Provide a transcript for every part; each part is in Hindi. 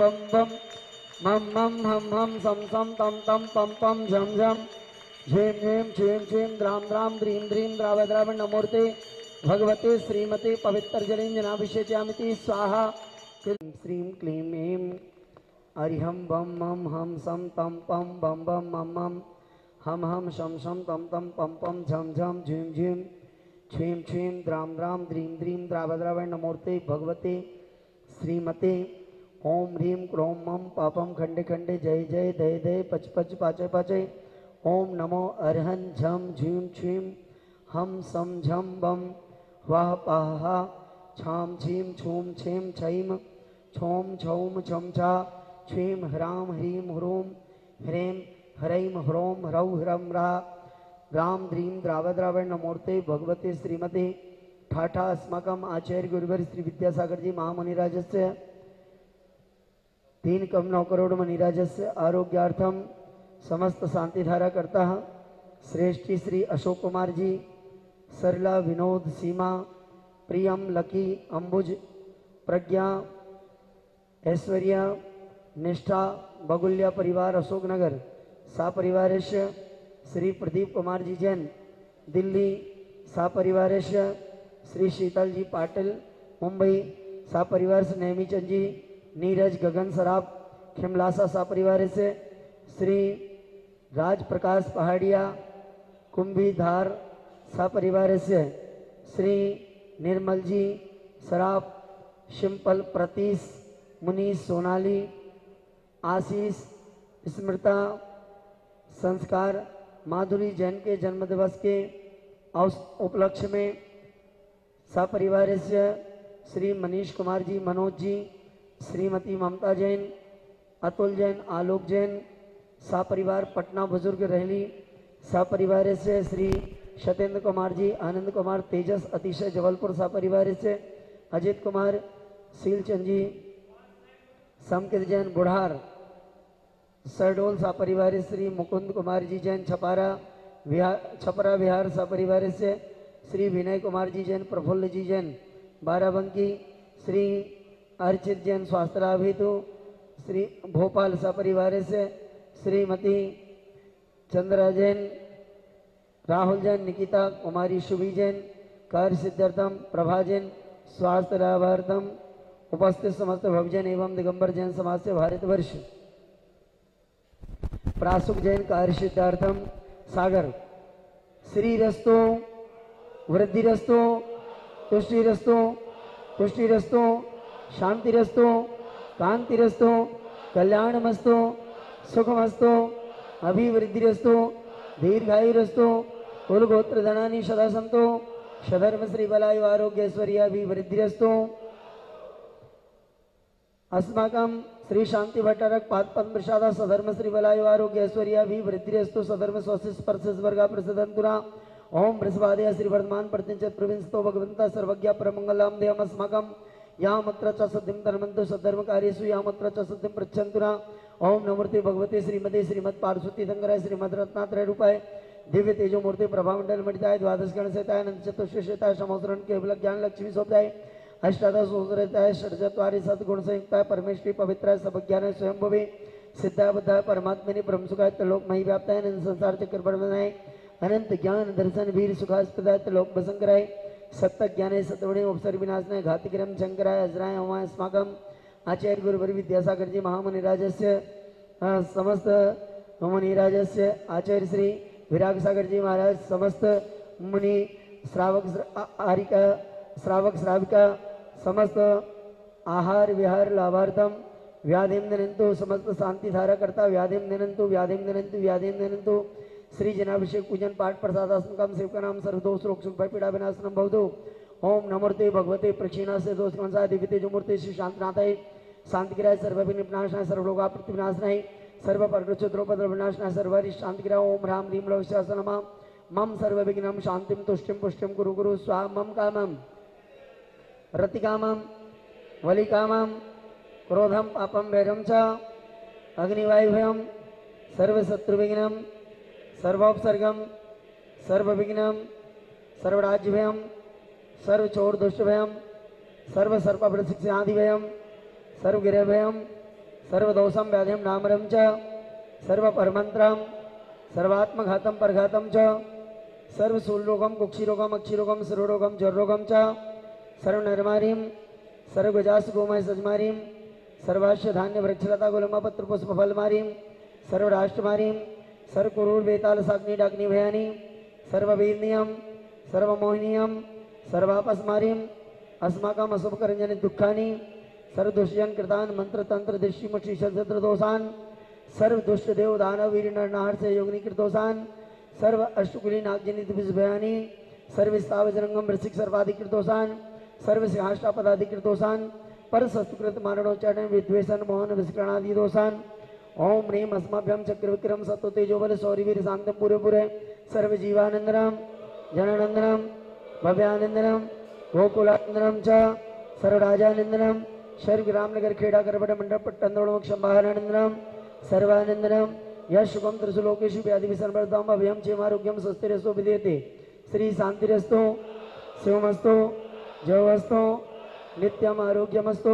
बम बम मम मम हम हम सम सम तम तम पम पम झम झम झीम झीम छीम छीम द्राम द्राम द्रीम द्रीम द्राव द्राव नमूर्ते भगवते श्रीमते पवित्र जलेंजनाभिषेच्यामिति स्वाहा। श्रीं क्लीं ऐं अरिहं बम मम हम सम तम पम बम बम मम मम हम हम शम शम तम तम पम पम झम झम झीम झीम छीम छीम द्राम द्राम द्रीम द्रीम द्राव द्राव नमूर्ते भगवते श्रीमते ओम ह्रीं क्रों मम पापम खंडे खंडे जय जय दय दय पच पच पाचय पाचय ओम नमो अर्हं झम झीं छीं हम सम झम बम वाह पाहा छाम छीं छूम छीम छईम छोम छौम छम छा छीं ह्रां ह्रीं ह्रूं ह्रें ह्रैं ह्रौं ह्रौ ह्रं ह्रा ग्राम द्रीं द्राव द्रावण नमूर्ते भगवते श्रीमते ठाठा अस्माकम आचार्य गुरुवर श्री विद्यासागर जी महामुनिराजस्य 3,9 करोड़ मुनिराजस्य आरोग्यार्थम समस्त शांतिधारा करता श्रेष्ठी श्री अशोक कुमार जी सरला विनोद सीमा प्रियम लकी अंबुज प्रज्ञा ऐश्वर्या निष्ठा बगुल्या परिवार अशोकनगर सा परिवारस्य श्री प्रदीप कुमार जी जैन दिल्ली सा परिवारस्य श्री शीतल जी पाटिल मुंबई सा परिवार से नेमीचंद जी नीरज गगन सराब खिमलासा सा परिवार से श्री राज प्रकाश पहाड़िया कुंभी धार सा परिवार से श्री निर्मल जी सराब शिम्पल प्रतीश मुनीष सोनाली आशीष स्मृता संस्कार माधुरी जैन के जन्म दिवस के उपलक्ष्य में सा परिवार से श्री मनीष कुमार जी मनोज जी श्रीमती ममता जैन अतुल जैन आलोक जैन सा परिवार पटना बुजुर्ग रहली सा परिवार से श्री सत्येंद्र कुमार जी आनंद कुमार तेजस अतिशय जबलपुर सा परिवार से अजित कुमार सीलचंद जी समकित जैन बुढ़ार सरडोल सा परिवार श्री मुकुंद कुमार जी जैन छपरा विहार सा परिवार से श्री विनय कुमार जी जैन प्रफुल्ल जी जैन बाराबंकी श्री अर्चित जैन स्वास्थ्यलाभितु श्री भोपाल सा परिवार से श्रीमती चंद्रा जैन राहुल जैन निकिता कुमारी शुभी जैन कार्य सिद्धार्थम प्रभा जैन स्वास्थ्य लाभार्थम उपस्थित समस्त भवजन एवं दिगंबर जैन समाज से भारतवर्ष प्रासुक जैन कार्य सिद्धार्थम सागर श्रीरस्तो वृद्धिरस्तो तुष्टिरस्तो पुष्टिरस्तो शांतिरस्तो कांतिरस्तो कल्याणमस्तो सुखमस्तो अभिवृद्धिरस्तो दीर्घायुरस्तो कुलगोत्र धनानि सदा संतो सधर्म श्री बलायु आरोग्य ऐश्वर्याभिवृद्धिरस्तो अस्माकं श्री शांति भट्टारक पादपद्म प्रसादा सधर्म श्री बलायु आरोग्य ऐश्वर्याभिवृद्धिरस्तो सधर्म स्वस्ति स्पर्श स्वर्गा प्रसदंतुरा ओम बृहस्पतिया श्री वर्धमान प्रतिंचत प्रविंस्तो भगवंता सर्वज्ञ परमंगलाम देहम अस्माकं यामत्र च सद्धिं धर्मन्तु सद्धर्म कार्येषु यामत्र च सद्धिं पृच्छन्तुना ओम नमूर्ते भगवते श्रीमते श्रीमद पार्वती शंकराय श्रीमद रत्नात्रय रूपाय दिव्य तेजो मूर्ति प्रभामंडल मणिताय द्वादश गण सहिताय अनंत चतुष्टयताय समोसरण केवल ज्ञान लक्ष्मी सोपताय अष्टादश सोदरताय षड्चत्वारि सद्गुण संयुक्ताय परमेश्वरी पवित्राय सबज्ञानाय स्वयंभवे सिद्धाय बुद्धाय परमात्मने ब्रह्मसुखाय त्रिलोकमयी व्याप्ताय अनंत संसार चक्र वर्णनाय अनंत ज्ञान दर्शन वीर सुखास्पदाय त्रिलोक भसंकराय सत्य ज्ञाने सतवणे उपसर्ग विनाशनाय घातिक्रम शंकराय अजराय ओमाय अस्माकं आचार्य गुरुवर विद्यासागर जी महामुनिराजस्य समस्त मुनिराजस्य आचार्य श्री विराग सागर जी महाराज समस्त मुनि श्रावक श्राविका समस्त आहार विहार लाभार्थम व्याधिम दनंतु समस्त शांति धारा करता व्याधिम दनंतु श्री जनाभिषेक पूजन पाठ प्रसादात्मकम सेवका नाम सर्वदोष रोग सुख भय पीड़ा विनाशनम भवतु ओम नमोर्ते भगवते प्रक्षीणा से दोष कंसा दिव्य तेजोमूर्ति श्री शांतनाथाय शांतिगिराय सर्वविघ्न विनाशनाय सर्वलोकापत्ति विनाशनाय सर्व परद्रोपद्र विनाशनाय सर्वारि शांतिगिराय ओम राम ह्रीं लवशासनमा मम सर्वविघ्नं शांतिं तुष्टिं पुष्टिं कुरु गुरु स्वाहा मम कामं रतिकामं वलिकामं क्रोधं पापं वैरं च अग्निवायुभयं सर्वशत्रुविघ्नं सर्वोपसर्गं सर्वविघ्नं सर्वराज्यभयं सर्वचोरदुष्टभयं सर्वसर्पवृक्षादिभयं सर्वगिरभयं सर्वदोषं व्याधिं नामरं च सर्वपरमन्त्रं सर्वात्मघातं परघातं च सर्वशूलरोगं कुक्षिरोगम अक्षिरोगम सर्वरोगम ज्वररोगम च सर्वनरमारीं सर्वगजास गोमय सजमारीं सर्वाश्य धान्य वृक्षलता गुलमपत्र पुष्पफलमारीं सर्वराष्ट्रमारीं सर्वकुरूर्वेताल साग्नि डाग्नि भयानी सर्ववीर्नियं सर्वमोहिनीयं सर्वापस्मारीं अस्माकम् अशुभकरञ्जनि दुःखानि सर्वदुष्यन् कृतान् मंत्रतंत्र दृष्टिमुक्षि दोषान् सर्वदुष्ट देव दानव वीर नरनाहर से योगिनी कृतोषान् सर्व अष्टकुली नागजनी दिविजभयानी सर्वस्तावजरंगम वृश्चिक सर्वाधिकृतोषान् सर्वसिंहाष्टापदाधिकृतोषान् पर सस्तुकृत मारणोच्चारण विद्वेषण मोहन विस्करणादि दोषान् ओम ह्रीम अस्मभ्यम चक्र विक्रम सत्व तेजोबल सौरिवीर शांतम पूरे पूरे सर्व जीवानंदनम जनानंदनम भव्यानंदनम गोकुलानंदनम च सर्वराजानंदनम शर्ग रामनगर खेड़ा करबट मंडप पट्टंदोड़ क्षंभानंदनम सर्वानंदनम यश शुभम त्रिशुलोकेशु व्याधि विसर्वदम अभयम क्षेमारोग्यम स्वस्तिरस्तो विदेते श्री शांतिरस्तो शिवमस्तो जयवस्तो नित्यम आरोग्यमस्तो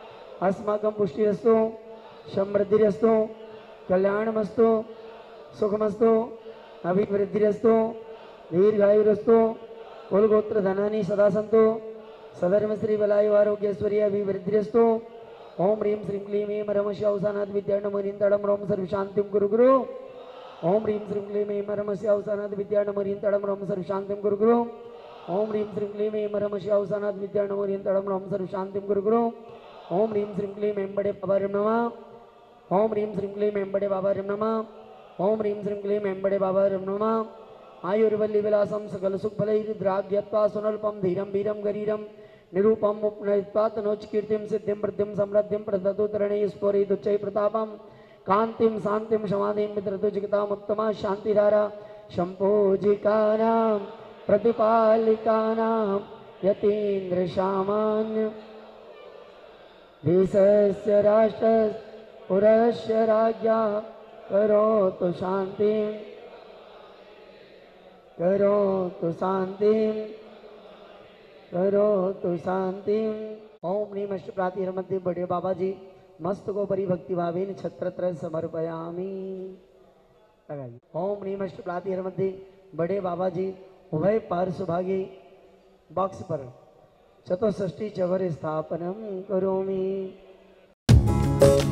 अस्माकं पुष्टिरस्तो समृद्धिरस्तो कल्याणमस्तो सुखमस्तो अभिवृद्धिरस्तो दीर्घायुरस्तो कुलगोत्र धनानि सदा सन्तो सधर्म श्री बलायु आरोग्यश्वरी अभिवृद्धिरस्तो ओम ह्रीं श्रीं क्लीं ऐं रमस्य अवसानात् विद्यार्णमरीं तडं रोम सर्वशान्तिं कुरु गुरु ओम ह्रीं श्रीं क्लीं ऐं रमस्य अवसानात् विद्यार्णमरीं तडं रोम सर्वशान्तिं कुरु गुरु ओम ह्रीं श्रीं क्लीं ऐं रमस्य अवसानात् विद्यार्णमरीं तडं रोम सर्वशान्तिं कुरु गुरु ओम ह्रीं श्रीं क्लीं ऐं बड़े बाबार्यं नमः ओम ह्रीं श्रीं क्लीं ऐं बड़े बाबार्यं नमः ओम ह्रीं श्रीं क्लीं ऐं बड़े बाबार्यं नमः आयुर्वल्ली विलासं सकल सुखफलैर्द्राग्यत्वा सुनल्पं धीरं वीरं गरीरं निरूपम उपनयित्वा तनोच कीर्तिं सिद्धिं वृद्धिं समृद्धिं प्रदतु तरणै स्फुरिदुच्चै प्रतापं कान्तिं शान्तिं समाधिं वितरतु जगतामुत्तमा शान्तिधारा शम्भोजिकानां प्रतिपालिकानां यतीन्द्रसामान्य देशस्य राष्ट्रस्य पुरस्य राज्ञा करोतु शान्तिं करोतु शान्तिं करोतु शान्तिं ओम ह्रीं अष्टप्रातिहर मध्ये बड़े बाबा जी मस्तकोपरि भक्ति भावेन छत्रत्र समर्पयामि। ओम ह्रीं अष्टप्रातिहर मध्ये बड़े बाबा जी उभय पार्श्वभागे बॉक्स पर चतुष्षष्टि चवर स्थापनम करोमि।